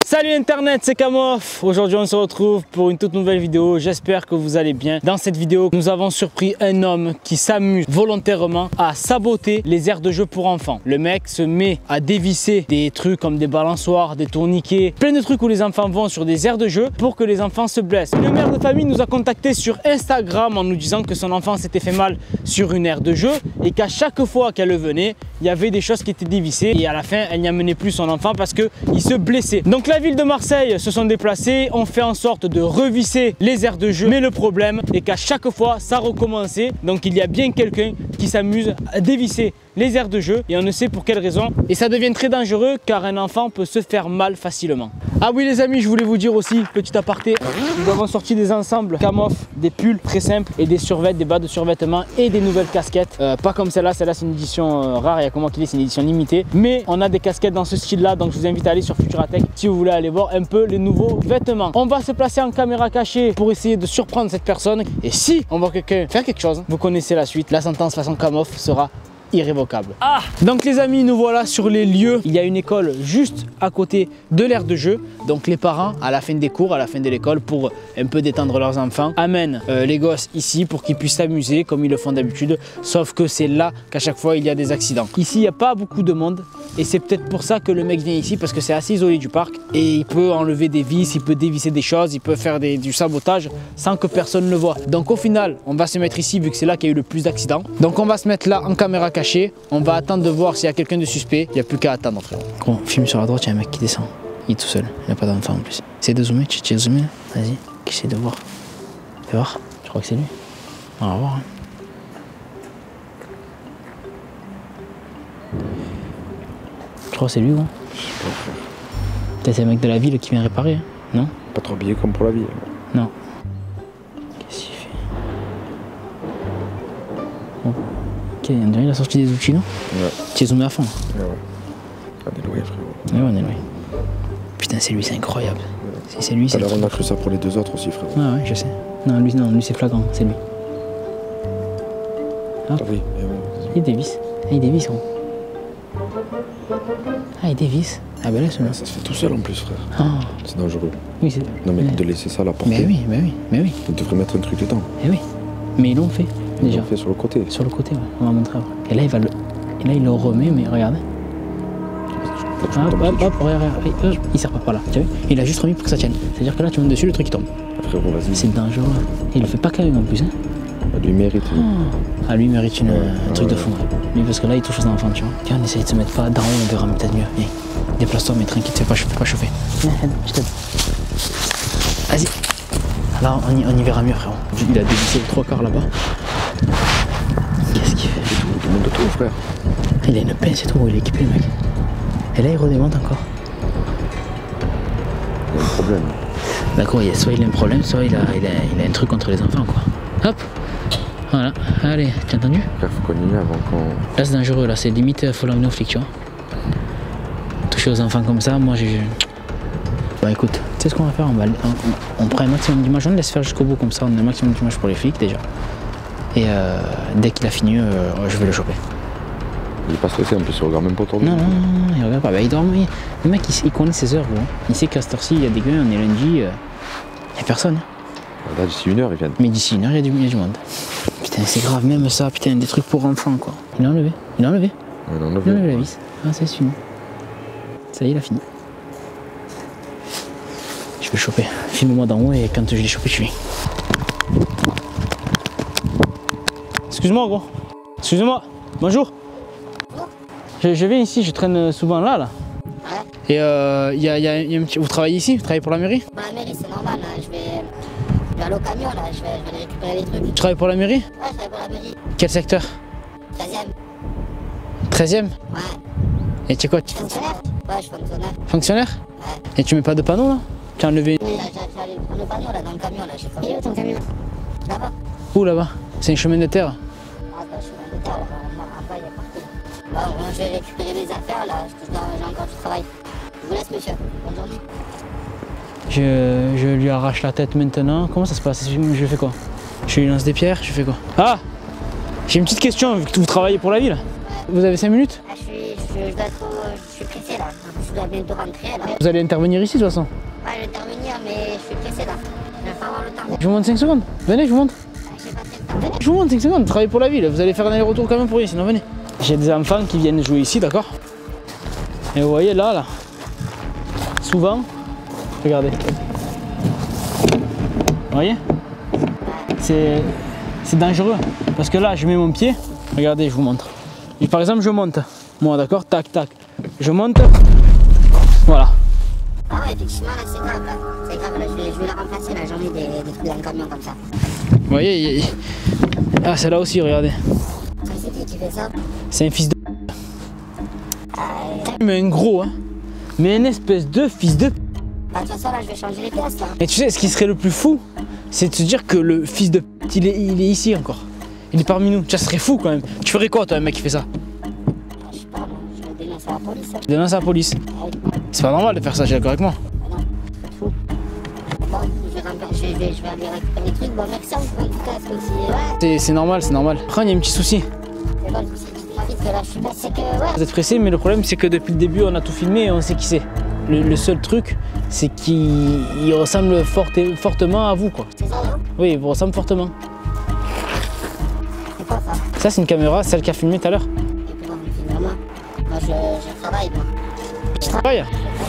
Salut internet, c'est Kamof. Aujourd'hui on se retrouve pour une toute nouvelle vidéo. J'espère que vous allez bien. Dans cette vidéo, nous avons surpris un homme qui s'amuse volontairement à saboter les aires de jeu pour enfants. Le mec se met à dévisser des trucs comme des balançoires, des tourniquets, plein de trucs où les enfants vont sur des aires de jeu pour que les enfants se blessent. Le mère de famille nous a contacté sur Instagram en nous disant que son enfant s'était fait mal sur une aire de jeu et qu'à chaque fois qu'elle venait, il y avait des choses qui étaient dévissées et à la fin, elle n'y amenait plus son enfant parce qu'il se blessait. Donc la ville de Marseille se sont déplacés, ont fait en sorte de revisser les aires de jeu, mais le problème est qu'à chaque fois, ça recommençait. Donc il y a bien quelqu'un qui s'amuse à dévisser les aires de jeu et on ne sait pour quelle raison. Et ça devient très dangereux car un enfant peut se faire mal facilement. Ah oui les amis, je voulais vous dire aussi, petit aparté, nous avons sorti des ensembles Kamof, des pulls très simples et des survêtements, des bas de survêtement et des nouvelles casquettes. Pas comme celle-là, celle-là c'est une édition rare, il y a comment qu'il est, c'est une édition limitée. Mais on a des casquettes dans ce style-là, donc je vous invite à aller sur Futuratech si vous voulez aller voir un peu les nouveaux vêtements. On va se placer en caméra cachée pour essayer de surprendre cette personne. Et si on voit quelqu'un faire quelque chose, vous connaissez la suite, la sentence façon Kamof sera irrévocable. Donc les amis, nous voilà sur les lieux. Il y a une école juste à côté de l'aire de jeu. Donc les parents, à la fin des cours, à la fin de l'école, pour un peu détendre leurs enfants, amènent les gosses ici pour qu'ils puissent s'amuser comme ils le font d'habitude. Sauf que c'est là qu'à chaque fois il y a des accidents. Ici, il n'y a pas beaucoup de monde. Et c'est peut-être pour ça que le mec vient ici, parce que c'est assez isolé du parc. Et il peut enlever des vis, il peut dévisser des choses, il peut faire du sabotage sans que personne ne le voit. Donc au final, on va se mettre ici vu que c'est là qu'il y a eu le plus d'accidents. Donc on va se mettre là en caméra cachée. On va attendre de voir s'il y a quelqu'un de suspect. Il n'y a plus qu'à attendre. Gros, filme sur la droite, il y a un mec qui descend. Il est tout seul, il n'y a pas d'enfant en plus. Essaye de zoomer, tu as zoomé. Vas-y, essaye de voir. Fais voir, je crois que c'est lui. On va voir. Hein. Je crois que c'est lui, gros. Peut-être c'est un mec de la ville qui vient réparer, hein. Non? Pas trop habillé comme pour la vie. Non. Qu'est-ce qu'il fait? Oh. Ok, il a sorti des outils, non? Ouais. Tu es zoomé à fond. Ouais, ouais. On est loin, frérot. Ouais, on est loin. Putain, c'est lui, c'est incroyable. Ouais. Si c'est lui, c'est. Alors on a cru ça pour les deux autres aussi, frérot. Ah ouais, je sais. Non, lui c'est flagrant, c'est lui. Ah oui, mais bon. Il dévisse. Il dévisse, gros. Ah, il dévisse. Ah ben là, celui-là. Ça se fait tout seul en plus, frère. Ah. C'est dangereux. Oui, c'est. Non, mais de laisser ça à la portée. Mais oui, mais oui, mais oui. On devrait mettre un truc dedans. Mais oui. Mais ils l'ont fait, déjà. Ils l'ont fait sur le côté. Sur le côté, ouais. On va montrer après. Et là, il le remet, mais regardez. Hop, regarde. Il sert pas par là, tu vois. Il a juste remis pour que ça tienne. C'est-à-dire que là, tu montes dessus, le truc il tombe. Frérot, vas-y. C'est dangereux. Et il le fait pas quand même en plus, hein. Lui mérite. Ah, lui mérite un truc de fou. Lui, parce que là, il touche aux enfants, tu vois. Tiens, on essaye de se mettre pas d'en haut, on verra peut-être mieux. Viens, déplace-toi, mais tranquille, fais pas chauffer. Viens, je t'aide. Vas-y. Là, on y verra mieux, frérot. Il a dévissé le 3/4 là-bas. Qu'est-ce qu'il fait? Il monte de tout, frère. Il a une pince et tout, il est équipé, le mec. Et là, il redémonte encore. Il y a un problème. D'accord, soit il a un problème, soit il a un truc contre les enfants, quoi. Hop. Voilà, allez, t'as entendu? Frère, faut qu'on y aille avant qu'on... Là c'est dangereux, là c'est limite, faut l'emmener au flic, tu vois. Toucher aux enfants comme ça, moi j'ai... Bah écoute, tu sais ce qu'on va faire, on prend un maximum d'images, on le laisse faire jusqu'au bout comme ça, on a un maximum d'images pour les flics déjà. Et dès qu'il a fini, je vais le choper. Il est pas stressé, en plus il regarde même pas autour de lui. Non, il regarde pas, bah, il dort, le mec il connaît ses heures, gros. Il sait qu'à cette heure-ci, il y a des gars, on est lundi, il n'y a personne. Là d'ici 1 heure ils viennent. Mais d'ici 1 heure il y a du monde. Putain c'est grave même ça, putain des trucs pour enfants quoi. Il l'a enlevé. Ouais, il a enlevé. Il a enlevé la vis. Ah c'est fini. Ça y est il a fini. Je vais le choper. Filme-moi d'en haut et quand je l'ai chopé je suis. Excuse-moi gros. Excusez-moi. Bonjour. Je viens ici, je traîne souvent là. Et y a un petit... Vous travaillez ici? Vous travaillez pour la mairie? Pour la mairie c'est normal, là. Je vais aller au camion là, je vais aller récupérer les trucs. Tu travailles pour la mairie? Ouais, je travaille pour la mairie. Quel secteur? 13e. 13e? Ouais. Et tu es quoi? Fonctionnaire? Ouais, je suis fonctionnaire. Fonctionnaire? Ouais. Et tu mets pas de panneau là? Tu as enlevé? Oui, là, j'allais prendre le panneau là, dans le camion là, j'ai fait. Il est où ton camion? Là-bas. Où là-bas? C'est un chemin de terre? Ah, bah, chemin de terre, en bas, il y a partout. Bon, moi, je vais récupérer les affaires là, j'ai encore du travail. Je vous laisse, monsieur. Bonne journée. Je lui arrache la tête maintenant. Comment ça se passe? Je fais quoi? Je lui lance des pierres? Je fais quoi? Ah! J'ai une petite question, vu que vous travaillez pour la ville. Vous avez 5 minutes? Ah, je suis je suis pressé là. Je dois bientôt rentrer là. Vous allez intervenir ici de toute façon? Ouais, je vais intervenir, mais je suis pressé là. Je vais pas avoir le temps. Je vous montre 5 secondes. Venez, je vous montre. J'ai pas très de temps. Venez. Je vous montre 5 secondes. Travaillez pour la ville. Vous allez faire un aller-retour quand même pour rien, sinon venez. J'ai des enfants qui viennent jouer ici, d'accord? Et vous voyez là, souvent, regardez. Vous voyez? C'est dangereux. Parce que là, je mets mon pied. Regardez, je vous montre. Et par exemple, je monte. Moi, d'accord? Tac, tac. Je monte. Voilà. Ah ouais, effectivement, là, c'est grave. Là. C'est grave, là, je vais la remplacer. Là, j'en ai des trucs dans le camion comme ça. Vous voyez? Ah, c'est là aussi, regardez. C'est qui fait ça? C'est un fils de... Mais un gros, hein. Mais une espèce de fils de... Bah, de toute façon, là, je vais changer les pièces, là. Et tu sais, ce qui serait le plus fou, c'est de se dire que le fils de... Il est ici encore. Il est parmi nous. Ça serait fou quand même. Tu ferais quoi, toi, un mec qui fait ça? Je sais pas, moi, je vais dénoncer à la police. Tu dénonces à la police. C'est pas normal de faire ça, j'ai d'accord avec moi. Non, c'est fou. Bon, je vais aller récupérer les trucs. Bon, merci en tout cas, c'est aussi... Ouais. C'est normal, c'est normal. Après, il y a un petit souci. C'est bon, le souci, dites-moi vite que là, je suis pressé que... Ouais. Vous êtes pressé, mais le problème, c'est que depuis le début, on a tout filmé et on sait qui c'est. Le seul truc, c'est qu'il ressemble fortement à vous, quoi. C'est ça, non? Oui, il vous ressemble fortement. C'est quoi, ça? Ça, c'est une caméra, celle qui a filmé tout à l'heure. Et puis, moi, je filme moi. Moi, je travaille, moi. Je Travaille.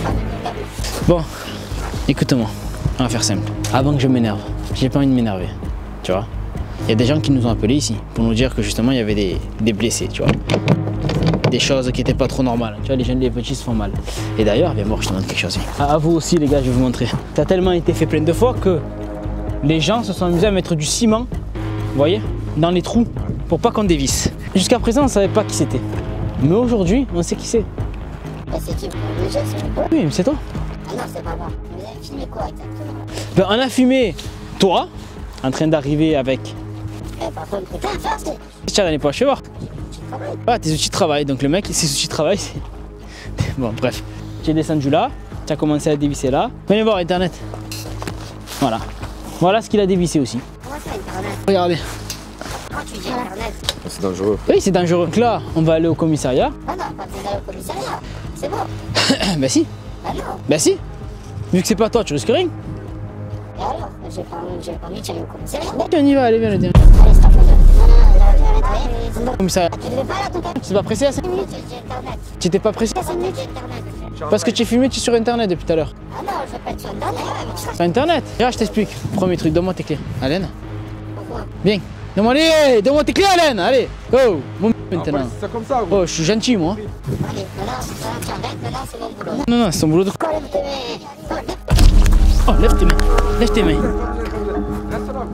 Bon, écoute-moi, on va faire simple. Avant que je m'énerve, j'ai pas envie de m'énerver, tu vois. Il y a des gens qui nous ont appelés ici pour nous dire que justement il y avait des blessés, tu vois. Des choses qui étaient pas trop normales, tu vois, les jeunes, les petits se font mal. Et d'ailleurs, viens voir, je te montre quelque chose. À vous aussi, les gars, je vais vous montrer. Ça a tellement été fait plein de fois que les gens se sont amusés à mettre du ciment, vous voyez, dans les trous pour pas qu'on dévisse. Jusqu'à présent, on savait pas qui c'était. Mais aujourd'hui, on sait qui c'est. Bah, c'est qui? Déjà, c'est quoi? Oui, mais c'est toi. Ah non, c'est pas moi. Vous avez filmé quoi exactement? Ben, on a filmé toi en train d'arriver avec Eh, par contre, putain, ça, c'est... Tiens, dans les poches, je vais voir. Tu travailles? Ah, tes outils de travail. Donc le mec, ses outils de travail, c'est... Bon, bref. J'ai descendu là, tu as commencé à dévisser là. Venez voir Internet. Voilà. Voilà ce qu'il a dévissé aussi. Comment ça, Internet? Regardez. Quand tu dis Internet? C'est dangereux. Oui, c'est dangereux. Donc là, on va aller au commissariat. Ah non, pas besoin d'aller au commissariat. C'est bon. Bah si. Ah non. Bah si. Vu que c'est pas toi, tu risques rien. Et alors? J'ai pas envie de aller au commissariat. Ok, on y va, allez, viens, viens. Allez, stop. Non, j'arrête rien. Commissariat. Tu devais pas là, ton cas? Tu t'es pas pressé à ça? 5 minutes, j'ai Internet. Tu t'es pas pressé? 5 minutes, j'ai Internet. Parce que tu es filmé, tu es sur Internet depuis tout à l'heure. Ah non, je vais pas être sur Internet. Ouais, mais ça, Sur Internet. Regarde, je t'explique. Premier truc, donne-moi tes clés. Alain, pourquoi? viens. Donne-moi tes clés, Alain. Allez, go. Mon maintenant. C'est ça comme ça, gros. Oh, je suis gentil, moi. Allez, maintenant, tu arrêtes, maintenant, c'est mon boulot. Non, non, c'est ton boulot de... Colle tes mains. Oh, lève tes mains. Lève tes mains. Reste là.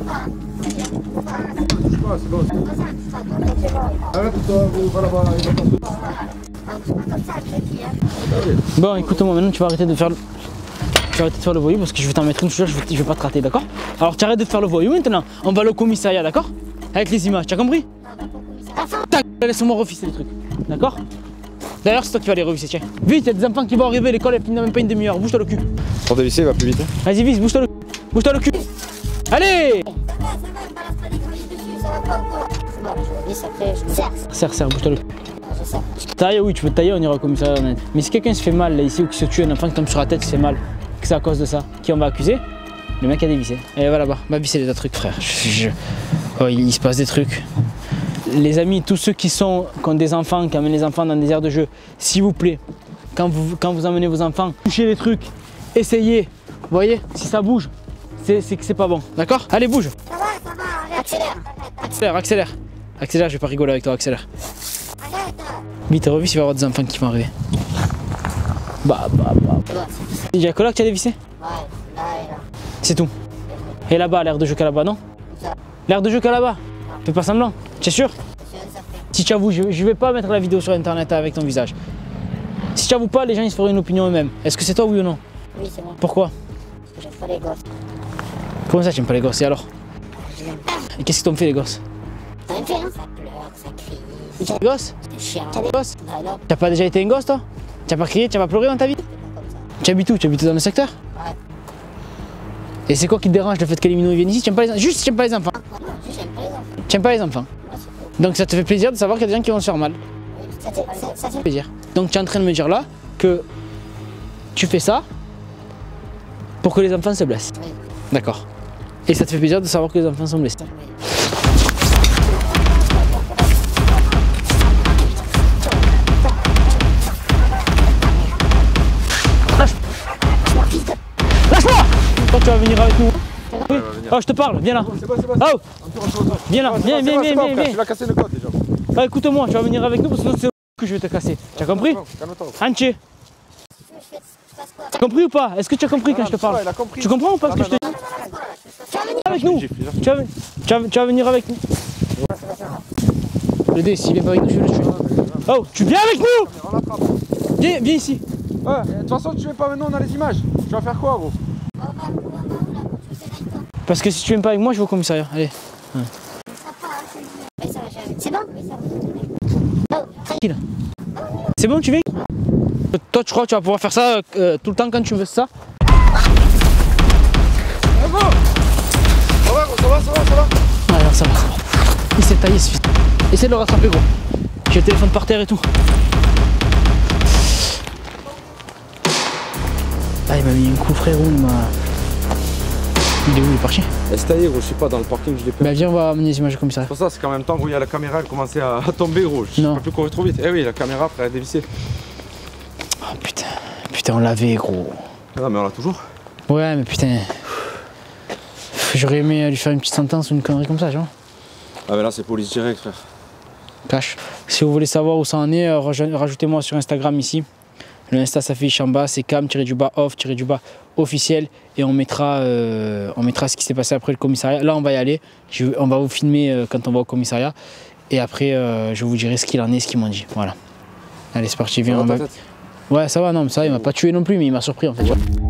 C'est bon. Arrête-toi, va là-bas, il va t'en... Bon, écoute-moi, maintenant tu vas arrêter de faire le... Tu vas arrêter de faire le voyou parce que je vais t'en mettre une, je vais pas te rater, d'accord? Alors tu arrêtes de faire le voyou maintenant. On va aller au commissariat, d'accord? Avec les images, tu as compris? Tac, laisse-moi revisser les trucs, d'accord? D'ailleurs, c'est toi qui vas les revisser, tiens. Vite, il y a des enfants qui vont arriver, l'école elle finit même pas une demi-heure. Bouge-toi le cul. Pour dévisser, il va plus vite. Hein. Vas-y, vite, bouge-toi le cul. Bouge-toi le cul. Allez! Serre, bouge-toi le cul. Taille, oui, tu peux te tailler, on ira au commissariat honnête. Mais si quelqu'un se fait mal là ici ou qui se tue, un enfant qui tombe sur la tête, qui se fait mal, que c'est à cause de ça, qui on va accuser? Le mec a dévissé. Et va là-bas, va visser les trucs, frère. Oh, il se passe des trucs. Les amis, tous ceux qui ont des enfants, qui amènent les enfants dans des aires de jeu, s'il vous plaît, quand vous emmenez vos enfants, touchez les trucs, essayez. Vous voyez, si ça bouge, c'est que c'est pas bon. D'accord? Allez, bouge. Ça va, accélère. Accélère, je vais pas rigoler avec toi, accélère. Arrête. Vite, revis, il va y avoir des enfants qui vont arriver. Bah. Il y a que là que tu as dévissé? Ouais, là et là. C'est tout. Et là-bas, l'aire de jeu qu'il y a là-bas, non? L'aire de jeu qu'il y a là-bas? Fais pas semblant, tu es sûr? Si tu avoues, je vais pas mettre la vidéo sur Internet avec ton visage. Si tu avoues pas, les gens ils se feront une opinion eux-mêmes. Est-ce que c'est toi, oui ou non? Oui, c'est moi. Pourquoi? J'aime pas les gosses. Comment ça, tu aimes pas les gosses? Et alors? Je l'aime pas. Et qu'est-ce qu'ils t'ont fait, les gosses? Ça me fait, hein? Ça pleure, ça crie. Les gosses? C'est chiant. Les gosses? Bah non, T'as pas déjà été un gosse, toi? T'as pas crié, t'as pas pleuré dans ta vie? c'est pas comme ça. Tu habites où? Tu habites dans le secteur? Ouais. Et c'est quoi qui te dérange, le fait que les minots viennent ici? Tu aimes pas les... Juste, tu aimes pas les enfants. Non, juste j'aime pas les enfants. Tu aimes pas les enfants. Moi, c'est tout. Donc ça te fait plaisir de savoir qu'il y a des gens qui vont se faire mal. Oui, Ça fait plaisir. Donc tu es en train de me dire là que tu fais ça pour que les enfants se blessent. Oui. D'accord. Et ça te fait plaisir de savoir que les enfants sont blessés. Oui. Lâche-moi! Toi tu vas venir avec nous. Oui. venir. Oh, je te parle, viens là. C'est bon, c'est bon. Oh, viens là, viens, viens, viens, viens. Tu vas casser le code déjà. Ah, écoute-moi, tu vas venir avec nous parce que sinon c'est que je vais te casser. Tu as compris? Calme-toi. Hanché, Je passe quoi? tu as compris ou pas? Est-ce que tu as compris quand je te parle? Il a compris. Tu comprends ou pas ce que je te dis? Tu vas venir Avec nous. Tu vas venir avec nous. Le dé, s'il vient pas avec nous, je vais le tuer. Oh, tu viens avec nous? On l'attrape. Viens, viens ici. Ouais, de toute façon, tu viens pas avec nous, on a les images. Tu vas faire quoi, gros? Parce que si tu viens pas avec moi, je vais au commissariat. Allez. C'est bon? Tranquille. C'est bon, tu viens? Toi, tu crois que tu vas pouvoir faire ça tout le temps quand tu veux ça? C'est bon. Ça va, gros, ça va, ça va, ça va. Ah, alors ça va, ça va. Il s'est taillé ce fils. Essaie de le rattraper, gros. J'ai le téléphone par terre et tout. Ah, il m'a mis un coup, frérot. Il est où? Il est parti? C'est taillé, gros, je sais pas, dans le parking, je l'ai pris. Bah, viens, on va amener les images au commissariat. Pour ça, c'est qu'en même temps, gros, il y a la caméra, elle commençait à tomber, gros. Je Non. peux plus courir trop vite. Eh oui, la caméra, après, elle a dévissé. Oh putain. Putain, on l'avait, gros. Ah, mais on l'a toujours. Ouais, mais putain. J'aurais aimé lui faire une petite sentence ou une connerie comme ça, tu vois. Ah, mais là, c'est police direct, frère. Cash. Si vous voulez savoir où ça en est, rajoutez-moi sur Instagram ici. Le Insta s'affiche en bas, c'est cam-off-officiel et on mettra ce qui s'est passé après le commissariat. Là, on va y aller. On va vous filmer quand on va au commissariat et après, je vous dirai ce qu'il en est, ce qu'ils m'ont dit. Voilà. Allez, c'est parti. Viens. Ouais, ça va, non, mais ça, il m'a pas tué non plus, mais il m'a surpris en fait.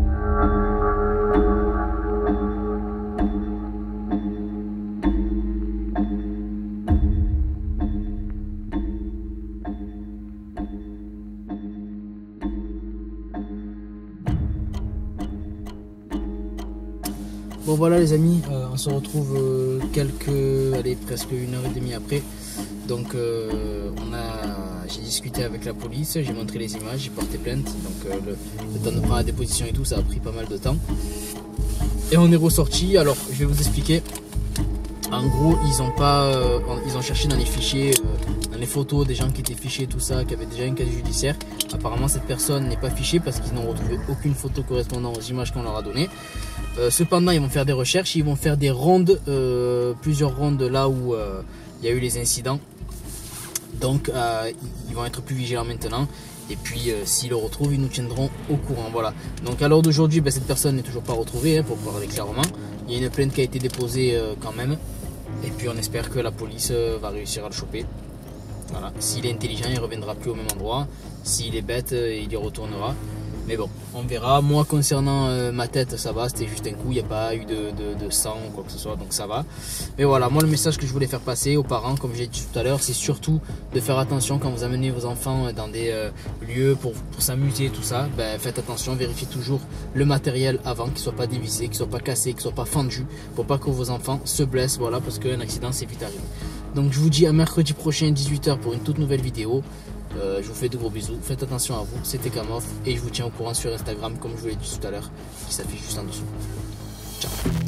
Bon voilà les amis, on se retrouve presque 1h30 après. Donc j'ai discuté avec la police, j'ai montré les images, j'ai porté plainte. Donc le temps de prendre la déposition et tout, ça a pris pas mal de temps. Et on est ressorti. Alors je vais vous expliquer. En gros, ils ont cherché dans les fichiers, dans les photos des gens qui étaient fichés, tout ça, qui avaient déjà un casier judiciaire. Apparemment, cette personne n'est pas fichée parce qu'ils n'ont retrouvé aucune photo correspondant aux images qu'on leur a données. Cependant, ils vont faire des recherches, ils vont faire des rondes, plusieurs rondes là où il y a eu les incidents. Donc, ils vont être plus vigilants maintenant. Et puis, s'ils le retrouvent, ils nous tiendront au courant. Voilà. Donc, à l'heure d'aujourd'hui, cette personne n'est toujours pas retrouvée, pour parler clairement. Il y a une plainte qui a été déposée quand même. Et puis, on espère que la police va réussir à le choper. Voilà. S'il est intelligent, il ne reviendra plus au même endroit. S'il est bête, il y retournera. Mais bon, on verra. Moi, concernant ma tête, ça va. C'était juste un coup. Il n'y a pas eu de sang ou quoi que ce soit. Donc, ça va. Mais voilà, moi, le message que je voulais faire passer aux parents, comme j'ai dit tout à l'heure, c'est surtout de faire attention quand vous amenez vos enfants dans des lieux pour s'amuser, tout ça. Ben, faites attention, vérifiez toujours le matériel avant, qu'il ne soit pas dévissé, qu'il ne soit pas cassé, qu'il ne soit pas fendu. Pour pas que vos enfants se blessent. Voilà, parce qu'un accident, c'est vite arrivé. Donc, je vous dis à mercredi prochain, 18 h, pour une toute nouvelle vidéo. Je vous fais de gros bisous, faites attention à vous, c'était Kamof et je vous tiens au courant sur Instagram comme je vous l'ai dit tout à l'heure qui s'affiche juste en dessous. Ciao.